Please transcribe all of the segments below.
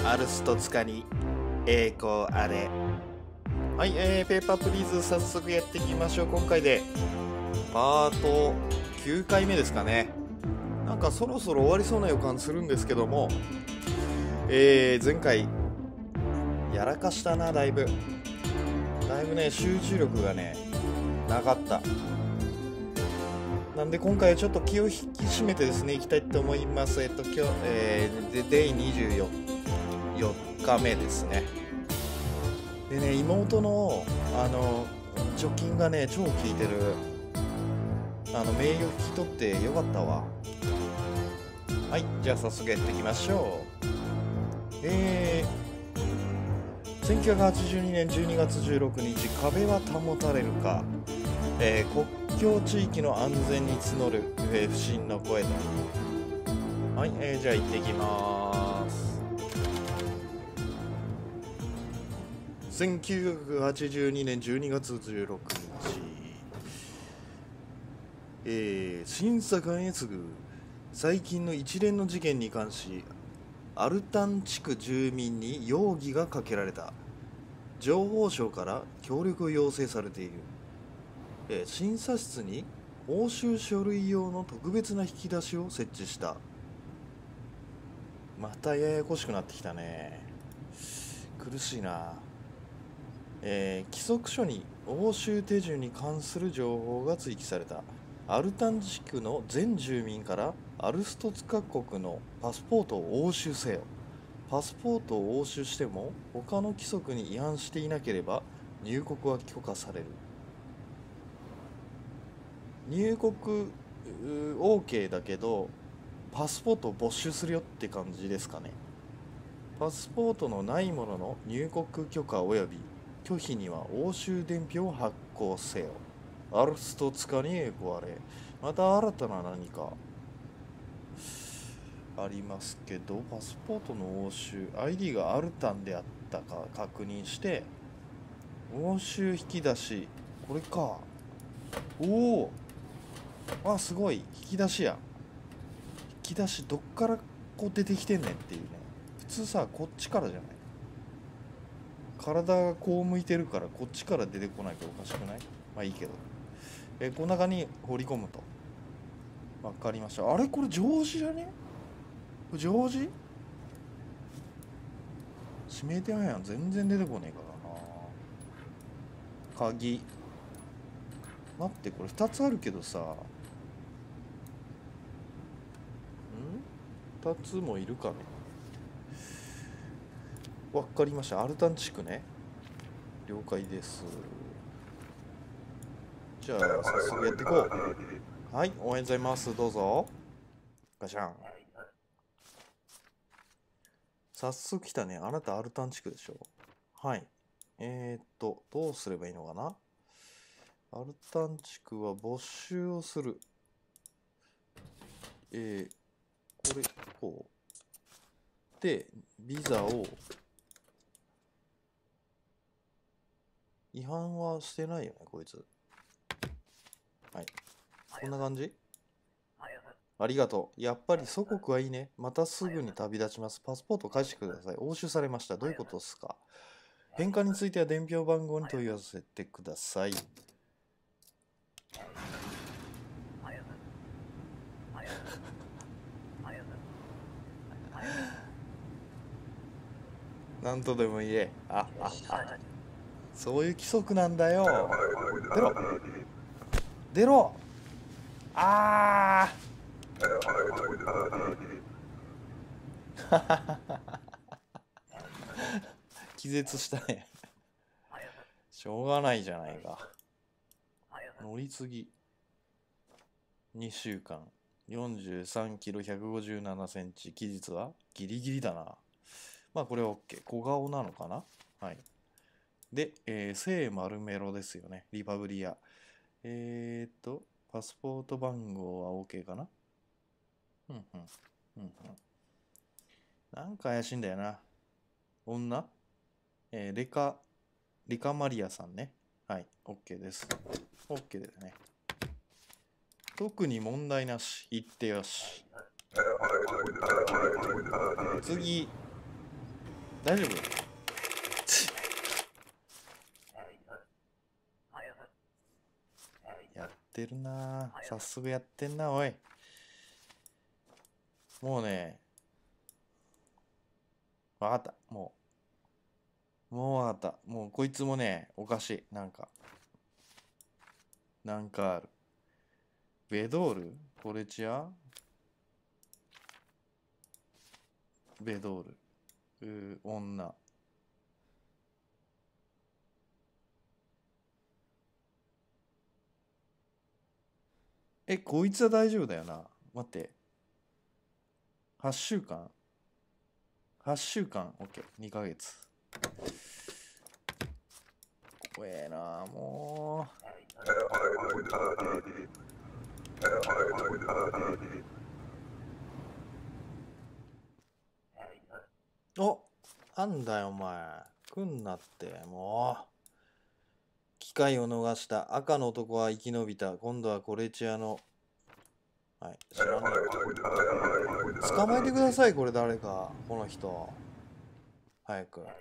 アルストツカに栄光あれ。はい、ペーパープリーズ早速やっていきましょう。今回でパート9回目ですかね。なんかそろそろ終わりそうな予感するんですけども、前回やらかしたな。だいぶね、集中力がねなかった。なんで今回はちょっと気を引き締めてですねいきたいと思います。今日、デイ24日目ですね。でね、妹の貯金がね超効いてる。名誉引き取ってよかったわ。はい、じゃあ早速やっていきましょう。1982年12月16日、壁は保たれるか。国境地域の安全に募る、不審の声と。はい、じゃあ行ってきます。1982年12月16日、審査官へ次ぐ最近の一連の事件に関し、アルタン地区住民に容疑がかけられた。情報省から協力を要請されている。審査室に押収書類用の特別な引き出しを設置した。またややこしくなってきたね。苦しいな。規則書に押収手順に関する情報が追記された。アルタン地区の全住民からアルストツカ国のパスポートを押収せよ。パスポートを押収しても他の規則に違反していなければ入国は許可される。入国 OK だけどパスポートを没収するよって感じですかね。パスポートのないものの入国許可及び拒否には押収伝票を発行せよ。アルストツカに栄光あれ。また新たな何かありますけど、パスポートの押収 ID がアルタンであったか確認して、押収引き出しこれか。おお、あ、すごい引き出しや。引き出しどっからこう出てきてんねんっていうね。普通さこっちからじゃない。体がこう向いてるからこっちから出てこないとおかしくない？まあいいけど、この中に放り込むと。わかりました。あれこれジョージじゃね？ジョージ？指名手配やん。全然出てこねえからな。鍵。待って、これ2つあるけどさ。2つもいるかね。わかりました。アルタン地区ね。了解です。じゃあ早速やっていこう。はい、おはようございます。どうぞ。ガシャン。早速来たね。あなたアルタン地区でしょ。はい。どうすればいいのかな。アルタン地区は没収をする。これ、こう。で、ビザを、違反はしてないよね、こいつ。はい。こんな感じ？ありがとう。やっぱり祖国はいいね。またすぐに旅立ちます。パスポートを返してください。押収されました。どういうことですか？返還については伝票番号に問い合わせてください。なんとでも言え。そういう規則なんだよ。出ろ。出ろ。あー。気絶したね。しょうがないじゃないか。乗り継ぎ2週間43キロ157センチ。期日はギリギリだな。まあこれは OK。小顔なのかな。はい。で、聖マルメロですよね。リパブリア。パスポート番号は OK かな。なんか怪しいんだよな。女、リカマリアさんね。はい、OK です。OK ですね。特に問題なし。言ってよし。次。 大丈夫？やってるな。早速やってんな、おい。もうね、わかった。もうわかった。もうこいつもね、おかしい。なんかある。ベドール？コレチア？ベドール。女。こいつは大丈夫だよな。待って。8週間 ?8 週間 ?OK。2ヶ月。怖えな、もう。なんだよ、お前。来んなって、もう。機会を逃した。赤の男は生き延びた。今度はコレチアの。はい、知らない。捕まえてください、これ誰か。この人。早く。はい、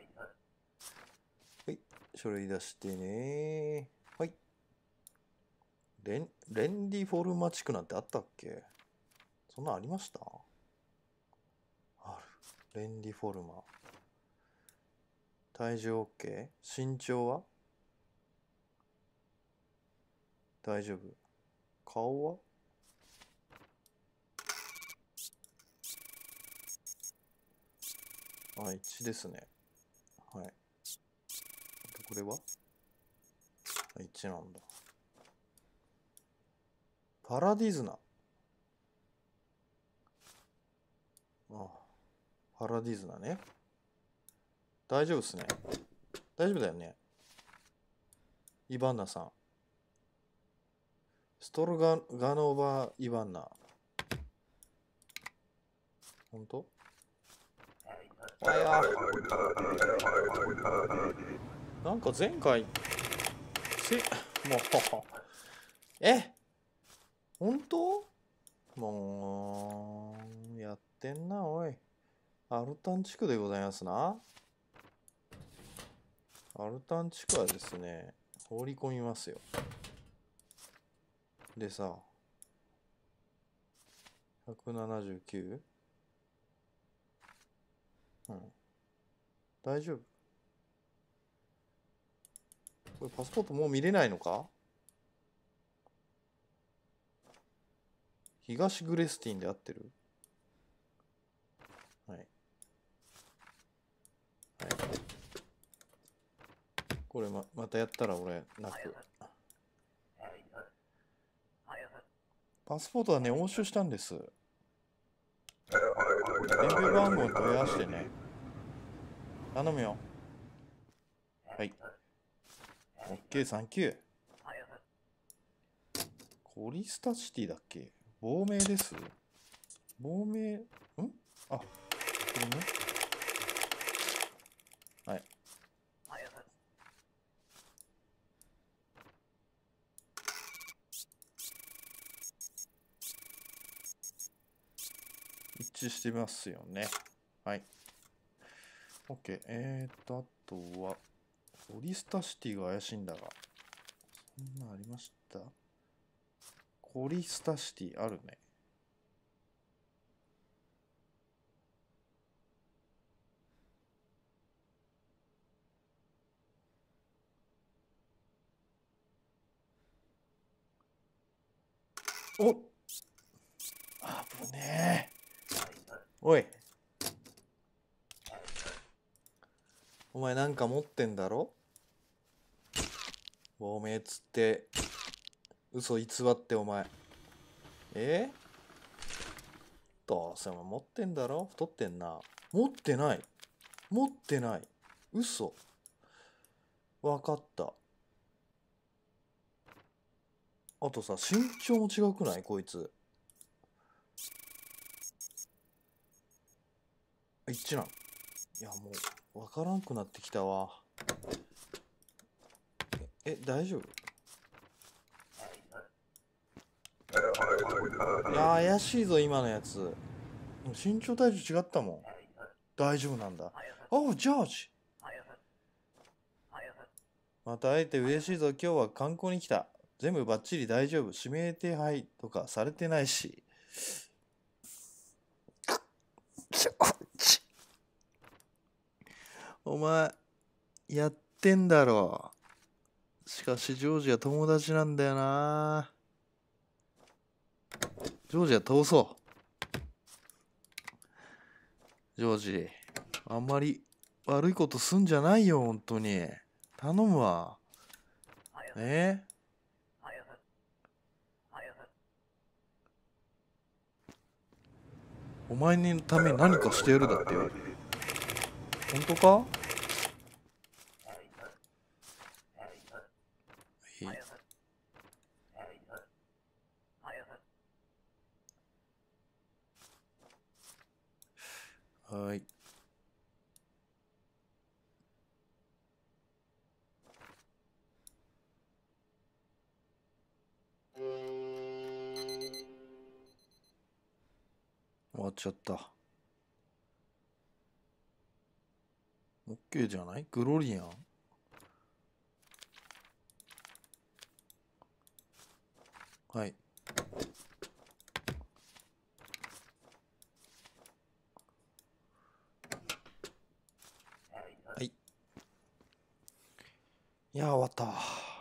書類出してね。はい。レンディフォルマ地区なんてあったっけ？そんなんありました？ある。レンディフォルマ。体重 OK？ 身長は大丈夫？顔は一致ですね。はい。これは一致なんだ。パラディズナ。パラディズナね。大丈夫っすね。大丈夫だよね。イバンナさん。ストルガノーバー・イバンナ。ほんと？なんか前回、もう、本当？もう、やってんな、おい。アルタン地区でございますな。アルタン地区はですね、放り込みますよ。でさ、179？ うん。大丈夫？これパスポートもう見れないのか？東グレスティンで合ってる？はい。はい。これまたやったら俺泣く。パスポートはね、押収したんです。電話番号に問い合わせてね。頼むよ。はい。OK、サンキュー。コリスタシティだっけ？亡命です。亡命、これね。はい。一致してますよね。はい。OK。あとは、コリスタシティが怪しいんだが。そんなありました？コリスタシティあるね。おっ、危ねえ。おい。お前なんか持ってんだろ？亡命つって嘘偽ってお前。どうせお前持ってんだろ？太ってんな。持ってない。嘘。わかった。あとさ、身長も違くない？こいつ。一致なん？いや、もうわからんくなってきたわ。大丈夫？いや、怪しいぞ今のやつ。身長体重違ったもん。 大丈夫なんだ。おう、ジョージ。また会えて嬉しいぞ。今日は観光に来た。全部バッチリ大丈夫。指名手配とかされてないし。ジョージ。お前、やってんだろ。しかし、ジョージは友達なんだよな。ジョージは通そう。ジョージ、あんまり悪いことすんじゃないよ、本当に。頼むわ。お前のために何かしてやるだってよ。本当か？はい。終わっちゃった。OK じゃない？グロリアン。はい。はい。いや、終わった。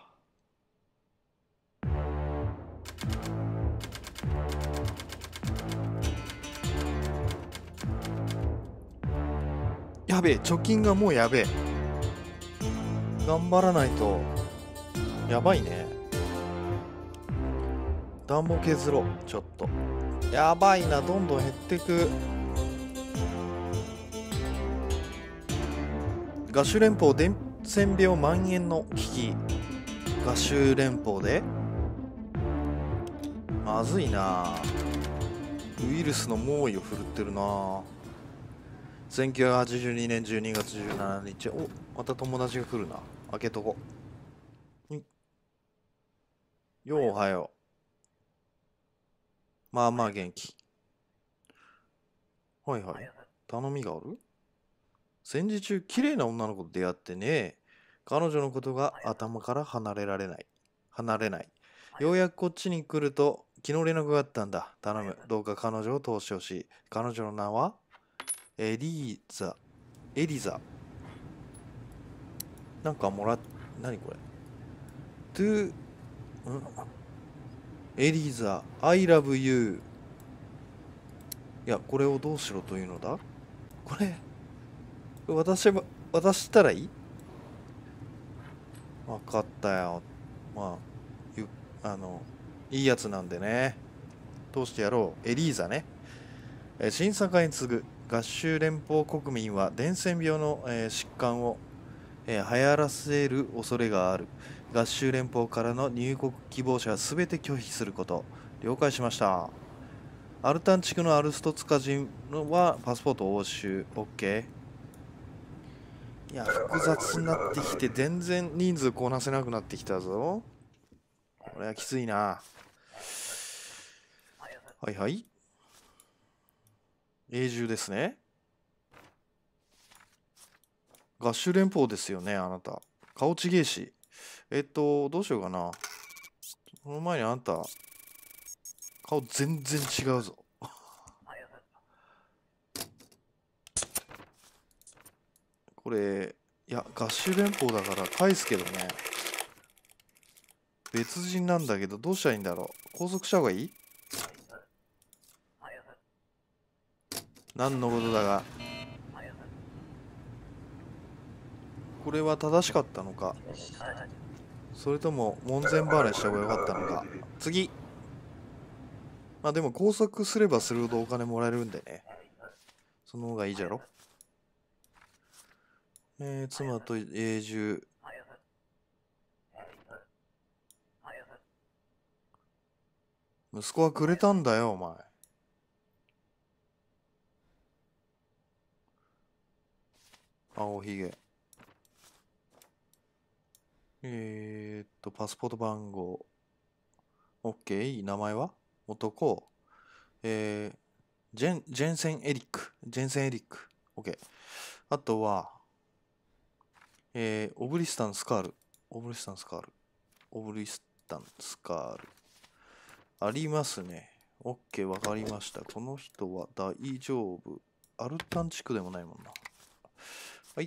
やべえ、貯金がもうやべえ。頑張らないと。やばいね。暖房削ろう、ちょっと。やばいな、どんどん減ってく。ガシュ連邦伝染病蔓延の危機。ガシュ連邦でまずいな。ウイルスの猛威を振るってるな。1982年12月17日。お、また友達が来るな。開けとこ。ようおはよう。まあまあ元気。はいはい。頼みがある？戦時中、綺麗な女の子と出会ってね。彼女のことが頭から離れない。ようやくこっちに来ると、昨日連絡があったんだ。頼む。どうか彼女を通してほしい。彼女の名はエリザ。なんか何これ？トゥ、エリザ、I love you。いや、これをどうしろというのだ？これ、渡したらいい？わかったよ。まあ、いいやつなんでね。通してやろう。エリーザね。審査会に次ぐ合衆連邦国民は伝染病の、疾患を、流行らせる恐れがある。合衆連邦からの入国希望者は全て拒否すること。了解しました。アルタン地区のアルストツカ人はパスポート押収。OK。いや、複雑になってきて全然人数こなせなくなってきたぞ。これはきついな。はいはい。永住ですね。合衆連邦ですよね、あなた。顔ちげえし。どうしようかな。その前にあんた、顔全然違うぞ。これ、いや、合衆連邦だから返すけどね。別人なんだけど、どうしたらいいんだろう。拘束した方がいい？何のことだが。これは正しかったのか、それとも門前払いした方が良かったのか。次。まあでも拘束すればするほどお金もらえるんでね。その方がいいじゃろ。妻と永住。息子はくれたんだよ、お前。青ひげ。パスポート番号。OK。名前は男。ジェンセンエリック。ジェンセンエリック。 OK。あとは、オブリスタンスカール。オブリスタンスカール。オブリスタンスカール。ありますね。OK、わかりました。この人は大丈夫。アルタン地区でもないもんな。はい。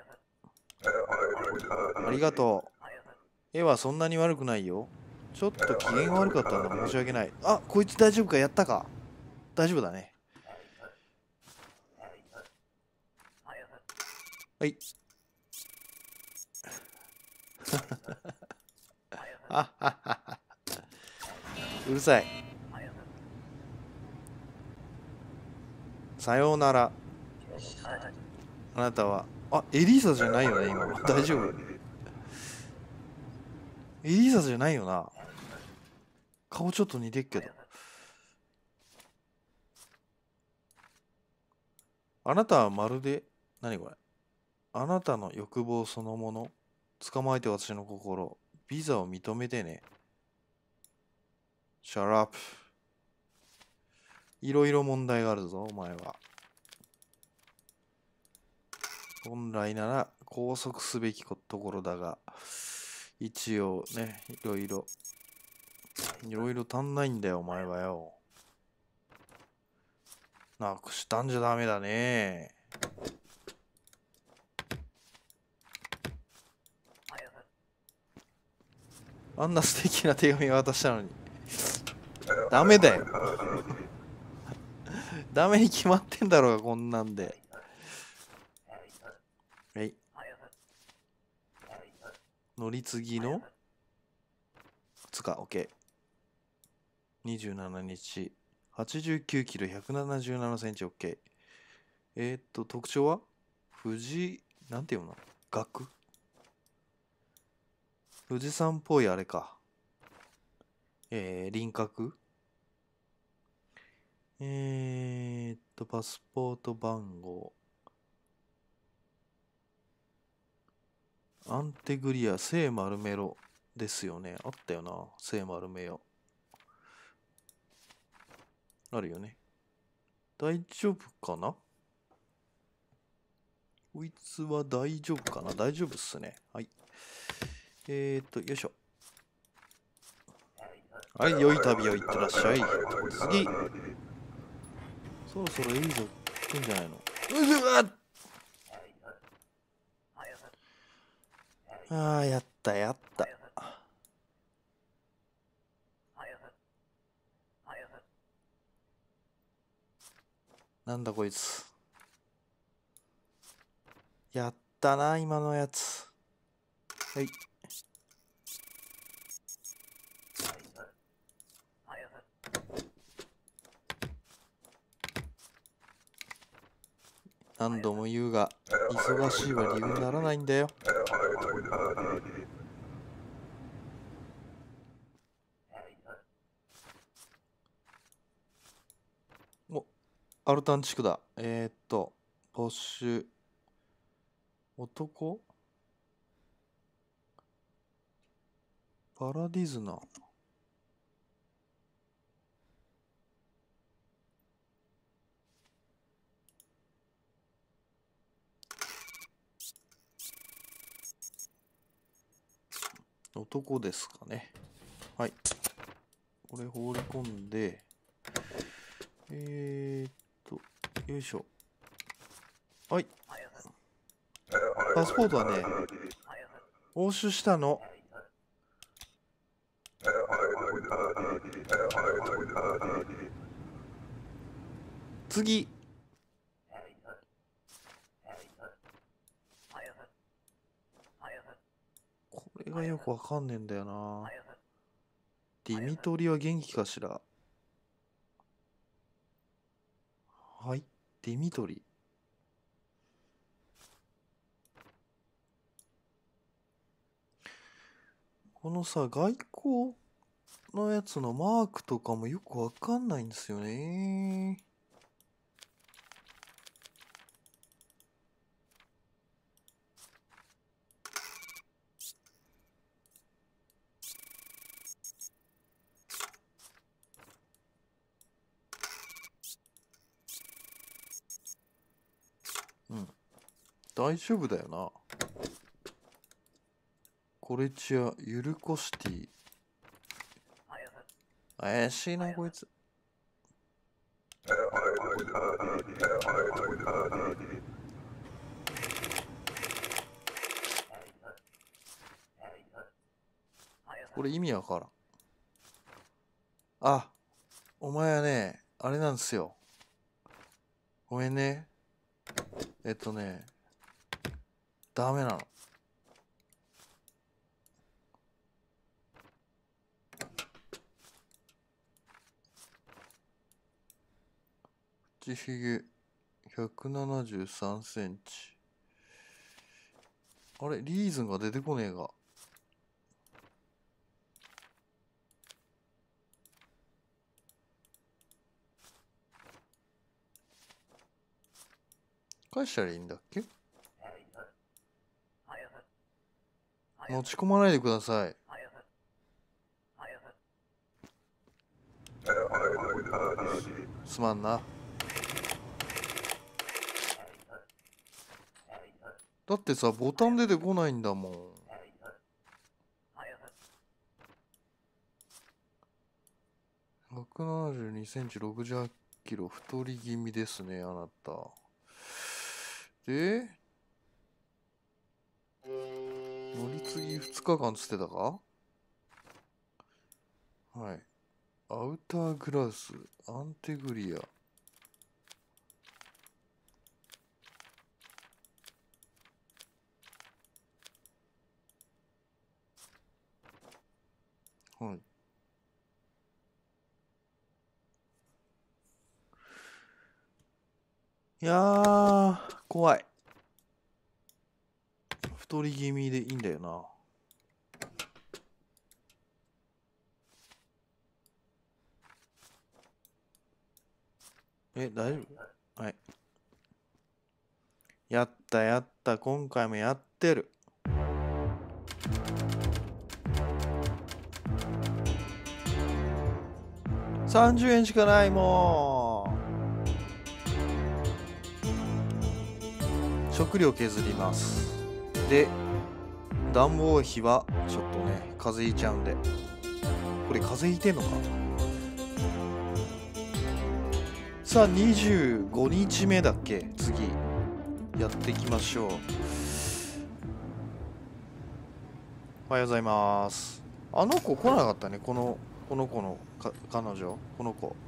ありがとう。絵はそんなに悪くないよ。ちょっと機嫌が悪かったんだ。申し訳ない。あ、こいつ大丈夫か？やったか？大丈夫だね。はい。あははは。うるさい。さようなら。あなたは。あ、エリーサじゃないよね、今の。大丈夫。エリーサじゃないよな。顔ちょっと似てっけど。あなたはまるで、何これ。あなたの欲望そのもの。捕まえて私の心。ビザを認めてね。シャラップ。いろいろ問題があるぞ、お前は。本来なら拘束すべきところだが、一応ね、いろいろ足んないんだよ、お前はよ。なくしたんじゃダメだね。あんな素敵な手紙を渡したのに。ダメだよ。ダメに決まってんだろうが、こんなんで。はい。乗り継ぎの2日、OK。27日。89キロ、177センチ、OK。特徴は富士、なんていうの？額？富士山っぽいあれか。輪郭？パスポート番号。アンテグリア、聖丸メロですよね。あったよな、聖丸メロ。あるよね。大丈夫かな？こいつは大丈夫かな？大丈夫っすね。はい。よいしょ。はい、良い旅をいってらっしゃい。次。そろそろいいぞ。来んじゃないの？うわっ！ああ、やったやった。なんだこいつ。やったな、今のやつ。はい。何度も言うが、忙しいは理由にならないんだよ。お、アルタン地区だ。ポッシュ。男？パラディズナ。男ですかね。はい。これ放り込んで、よいしょ。はい。パスポートはね、押収したの。次。これがよくわかんねえんだよな。ディミトリは元気かしら？はい。ディミトリ。このさ、外交のやつのマークとかもよくわかんないんですよね。 大丈夫だよな。コレチア、ユルコシティ。怪しいな、こいつ。これ意味わからん。あ、お前はね、あれなんですよ。ごめんね。ダメなの。口ひげ173センチ。あれ、リーズンが出てこねえが。返したらいいんだっけ？持ち込まないでください。すまんな。だってさ、ボタン出てこないんだもん。172センチ、68キロ、太り気味ですね、あなた。で、乗り継ぎ2日間つってたか？はい。アウターグラス、アンテグリア。はい。いやー、怖い。太り気味でいいんだよな。大丈夫？はい。やったやった、今回もやってる。30円しかないもん。食料削ります。で、暖房費はちょっとね、風邪ひいちゃうんで。これ風邪ひいてんのか？さあ、25日目だっけ？次。やっていきましょう。おはようございます。あの子来なかったね、この子の彼女。この子。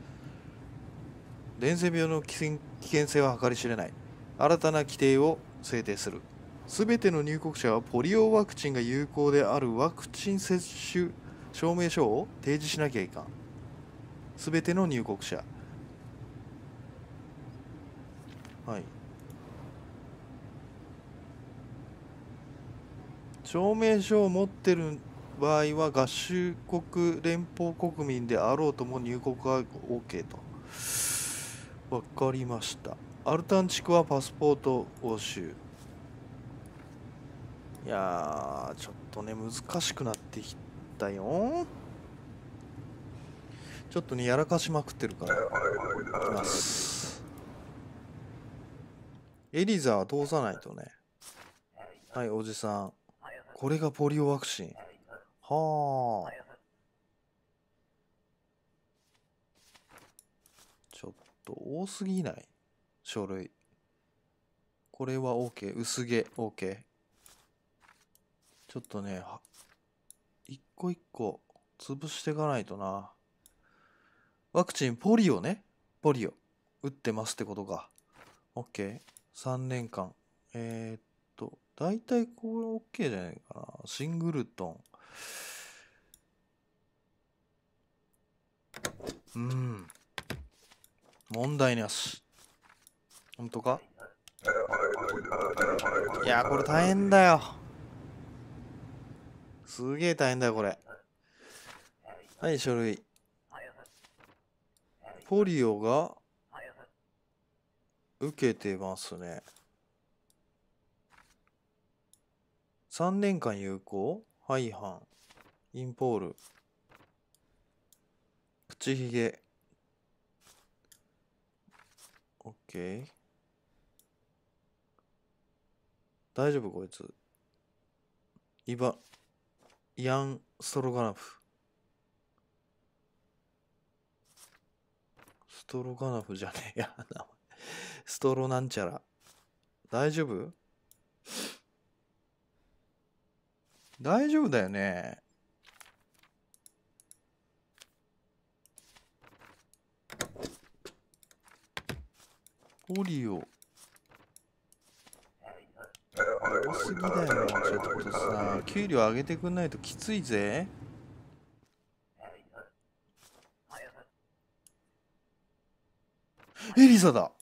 伝染病の危険性は計り知れない。新たな規定を制定する。すべての入国者はポリオワクチンが有効であるワクチン接種証明書を提示しなきゃいかん。すべての入国者。はい。証明書を持ってる場合は合衆国連邦国民であろうとも入国が OK と。わかりました。アルタン地区はパスポート押収。いやー、ちょっとね、難しくなってきたよ。ちょっとね、やらかしまくってるから。いきます。エリザは通さないとね。はい、おじさん。これがポリオワクチン。はあ。ちょっと多すぎない？書類。これは OK。薄毛 OK。ちょっとね、一個一個潰していかないとな。ワクチン、ポリオね。ポリオ。打ってますってことか。OK。3年間。大体これ OK じゃないかな。シングルトン。問題なし。本当か？いや、これ大変だよ。すげえ大変だよ、これ。はい、書類。ポリオが受けてますね。3年間有効？廃藩。インポール。口ひげ。OK。 大丈夫こいつ。イアン・ストロガノフ。ストロガノフじゃねえや。名前ストロなんちゃら。大丈夫？大丈夫だよね。オリオ。多すぎだよ、ちょっとさ。給料上げてくんないときついぜ。エリザだ。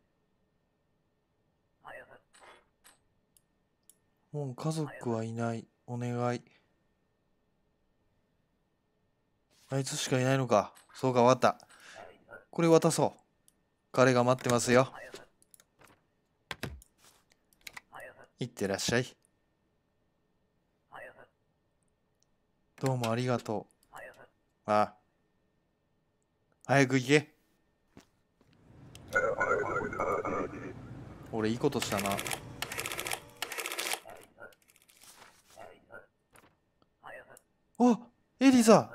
もう家族はいない。お願い。あいつしかいないのか。そうか、わかった。これ渡そう。彼が待ってますよ。いってらっしゃい。どうもありがとう。ああ。早く行け。俺いいことしたな。あ、エリザ。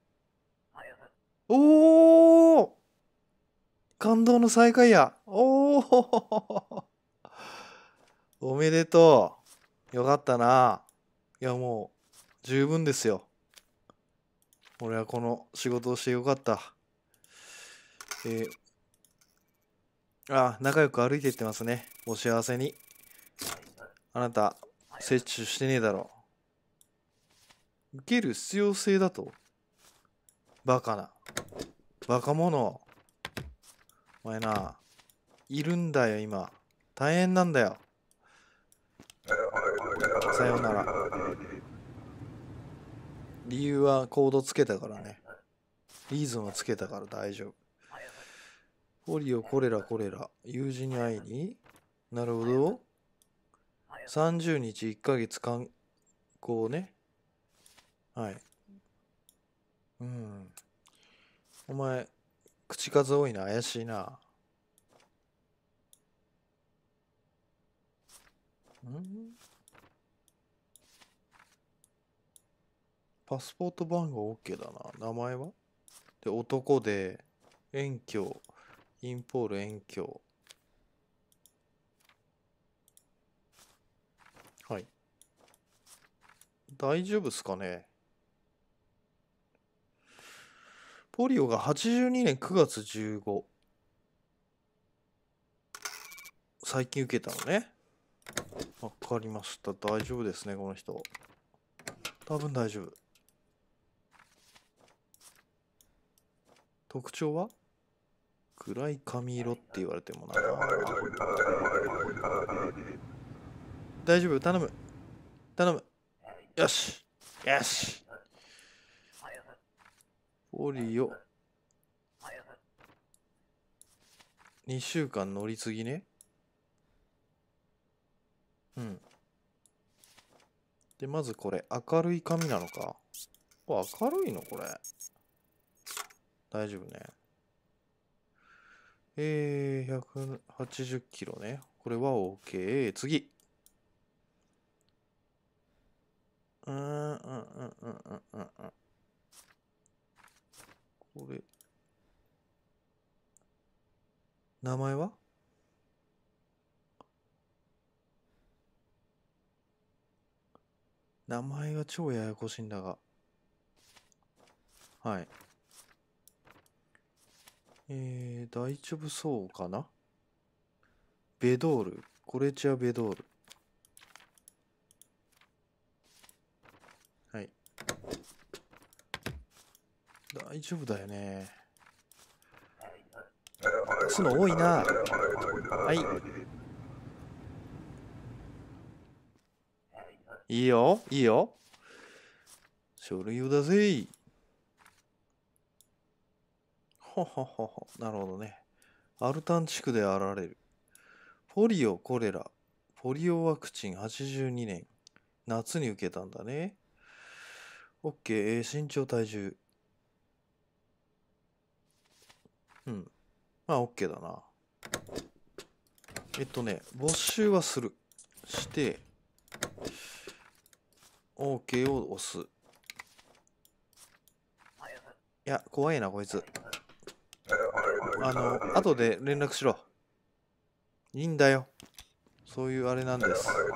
おお。感動の再会や。おお。おめでとう。よかったな。いやもう十分ですよ。俺はこの仕事をしてよかった。仲良く歩いていってますね。お幸せに。あなた、接種してねえだろ。受ける必要性だと？バカな。バカ者。お前な、いるんだよ今。大変なんだよ。さようなら。理由はコードつけたからね。リーズンはつけたから大丈夫。ポリオ、コレラ、友人に会いに。なるほど。30日1ヶ月観光ね。はい。うん。お前、口数多いな。怪しいな。パスポート番号 OK だな。名前は？で、男で、遠距、インポール遠距。はい。大丈夫っすかね？ポリオが82年9月15。最近受けたのね。わかりました。大丈夫ですね、この人。多分大丈夫。特徴は暗い髪色って言われてもな。大丈夫、頼む。頼む。よし。よし。ポリオ。2週間乗り継ぎね。うん。で、まずこれ、明るい髪なのか。明るいのこれ。大丈夫ね。180キロね。これは OK。次。これ。名前は？名前が超ややこしいんだが。はい。大丈夫そうかな？ベドール。コレチアベドール。はい。大丈夫だよね。すの多いな。はい。いいよ、いいよ。書類を出せ。ほほほほ。なるほどね。アルタン地区であられる。ポリオ、コレラ。ポリオワクチン82年。夏に受けたんだね。OK、身長体重。うん。まあ OK だな。没収はする。して、 OK を押す。いや、怖いな、こいつ。後で連絡しろ。いいんだよ。そういうあれなんです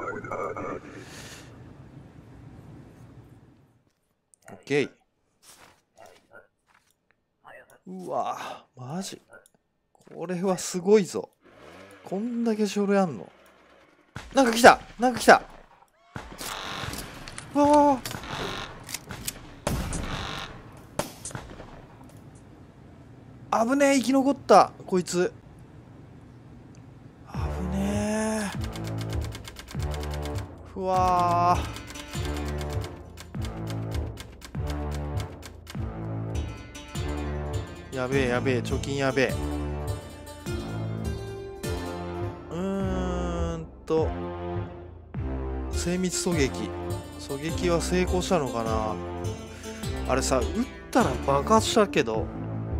。OK。うわぁ、マジ。これはすごいぞ。こんだけ書類あんの。なんか来た、なんか来た。うわあ、危ねえ、生き残った、こいつ。危ねえ。うわー。やべえ、やべえ、貯金やべえ。精密狙撃。狙撃は成功したのかな。あれさ、撃ったら爆発したけど。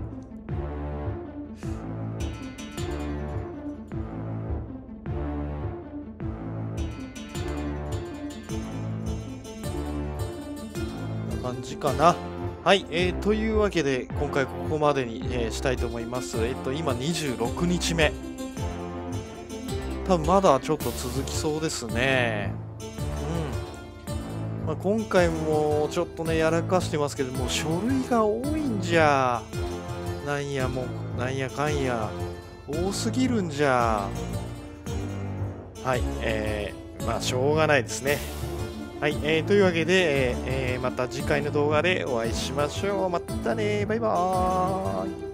感じかな。はい、というわけで今回ここまでに、したいと思います。今26日目。多分まだちょっと続きそうですね。まあ、今回もちょっとねやらかしてますけども、書類が多いんじゃ。なんやもうなんやかんや多すぎるんじゃ。はい、まあしょうがないですね。はい、というわけで、また次回の動画でお会いしましょう。またね、バイバーイ。